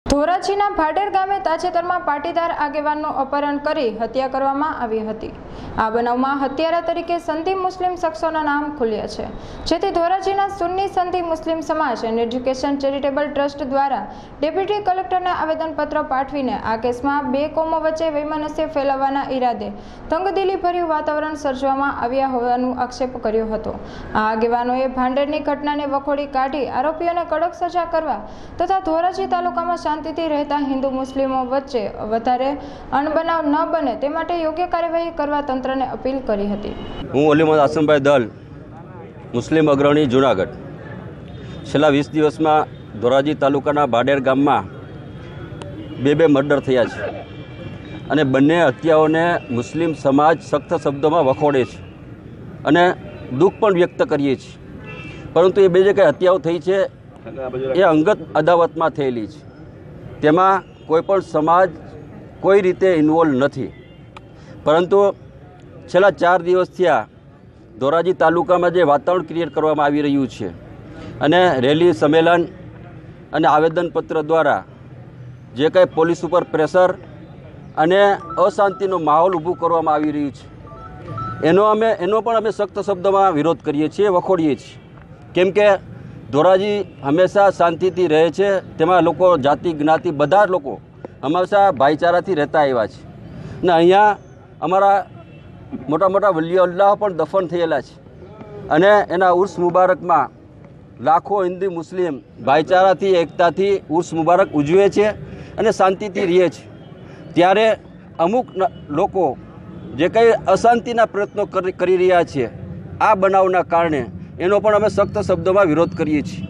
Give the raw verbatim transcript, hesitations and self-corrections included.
ધોરાજીના ભાડેર ગામે તાજેતરમાં પાટીદાર આગેવાનનું અપહરણ કરી હત્યા કરવામાં આવી હતી। આ બનાવમાં હત્યારા તરીકે સંધી મુસ્લિમ શખ્સોના નામ ખુલ્યા છે, જેથી ધોરાજીના સુન્ની સંધી મુસ્લિમ સમાજ એન્ડ એજ્યુકેશન ચેરિટેબલ ટ્રસ્ટ દ્વારા ડેપ્યુટી કલેક્ટરને આવેદનપત્ર પાઠવીને આ કેસમાં બે કોમો વચ્ચે વૈમનસ્ય ફેલાવવાના ઈરાદે તંગદિલીભર્યું વાતાવરણ સર્જવામાં આવ્યા હોવાનો આક્ષેપ કર્યો હતો। આ આગેવાનોએ ભાંડેરની ઘટનાને વખોડી કાઢી આરોપીઓને કડક સજા કરવા તથા ધોરાજી તાલુકામાં શાંતિથી રહેતા હિન્દુ મુસ્લિમો વચ્ચે વધારે અણબનાવ ન બને તે માટે યોગ્ય કાર્યવાહી કરવા તંત્રને અપીલ કરી હતી। હું ઓલીમદ આસમભાઈ દલ, મુસ્લિમ અગ્રણી, જૂનાગઢ। છેલ્લા વીસ દિવસમાં ધોરાજી તાલુકાના ભાડેર ગામમાં બે બે મર્ડર થયા છે અને બંને હત્યાઓને મુસ્લિમ સમાજ સખ્ત શબ્દોમાં વખોડે છે અને દુઃખ પણ વ્યક્ત કરીએ છીએ, પરંતુ એ બે જે કંઈ હત્યાઓ થઈ છે એ અંગત અદાવતમાં થયેલી છે। તેમાં કોઈ પણ સમાજ કોઈ રીતે ઇન્વોલ્વ નથી, પરંતુ છેલ્લા ચાર દિવસથી આ ધોરાજી તાલુકામાં જે વાતાવરણ ક્રિએટ કરવામાં આવી રહ્યું છે અને રેલી, સંમેલન અને આવેદનપત્ર દ્વારા જે કંઈ પોલીસ ઉપર પ્રેશર અને અશાંતિનો માહોલ ઊભું કરવામાં આવી રહ્યું છે એનો અમે એનો પણ અમે સખ્ત શબ્દોમાં વિરોધ કરીએ છીએ, વખોડીએ છીએ। કેમ કે ધોરાજી હંમેશા શાંતિથી રહે છે, તેમાં લોકો જાતિ જ્ઞાતિ બધા લોકો હંમેશા ભાઈચારાથી રહેતા આવ્યા છે ને અહીંયા અમારા મોટા મોટા વલીઓ અલ્લાહ પણ દફન થયેલા છે અને એના ઉર્સ મુબારકમાં લાખો હિન્દુ મુસ્લિમ ભાઈચારાથી એકતાથી ઉર્સ મુબારક ઉજવે છે અને શાંતિથી રહે છે। ત્યારે અમુક લોકો જે કંઈ અશાંતિના પ્રયત્નો કરી રહ્યા છે આ બનાવના કારણે એનો પણ અમે સખ્ત શબ્દોમાં વિરોધ કરીએ છીએ।